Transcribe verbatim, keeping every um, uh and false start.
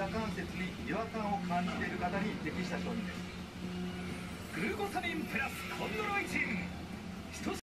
関節に違和感を感じている方に適した商品です。 グルコサミンプラスコンドロイチン。